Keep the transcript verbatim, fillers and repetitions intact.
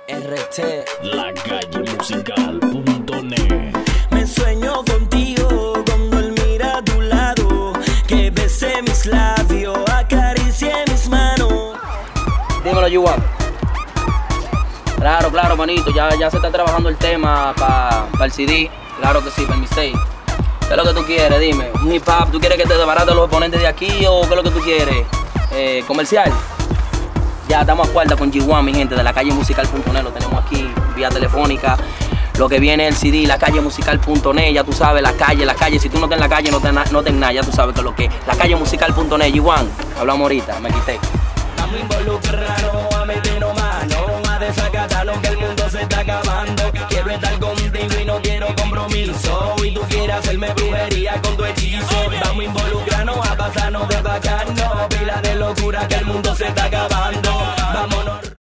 R T La calle musical punto net. Me sueño contigo con dormir a tu lado, que besé mis labios, acaricié mis manos. Dímelo, Yuan. Claro, claro, manito, ya, ya se está trabajando el tema para pa el C D. Claro que sí, para el mixtape. ¿Qué es lo que tú quieres? Dime. ¿Un hip hop? ¿Tú quieres que te desbarate los oponentes de aquí o qué es lo que tú quieres? Eh, ¿Comercial? Ya estamos a cuerda con G uno, mi gente, de la calle musical punto net. Lo tenemos aquí vía telefónica. Lo que viene es el C D, la calle musical punto net. Ya tú sabes, la calle, la calle. Si tú no estás en la calle, no te, no te en nada. Ya tú sabes que es lo que es. La calle musical punto net, G uno. Hablamos ahorita, me quité. Vamos a involucrarnos, a meternos mano, a desacatarnos que el mundo se está acabando. Quiero estar contigo y no quiero compromiso, y tú quieres hacerme brujería con tu hechizo. Vamos a involucrarnos, a pasarnos de bacano, pila de locura que el mundo se está acabando. Vamos